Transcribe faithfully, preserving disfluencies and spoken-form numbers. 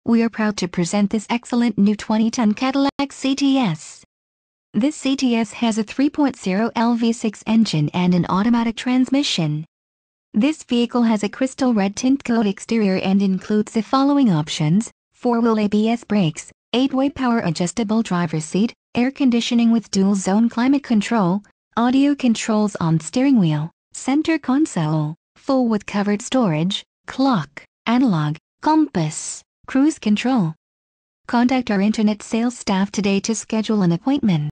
We are proud to present this excellent new twenty ten Cadillac C T S. This C T S has a three point oh liter V six engine and an automatic transmission. This vehicle has a crystal red Tintcoat exterior and includes the following options: four-wheel A B S brakes, eight-way power adjustable driver's seat, air conditioning with dual zone climate control, audio controls on steering wheel, center console, full with covered storage, clock, analog, compass, cruise control. Contact our internet sales staff today to schedule an appointment.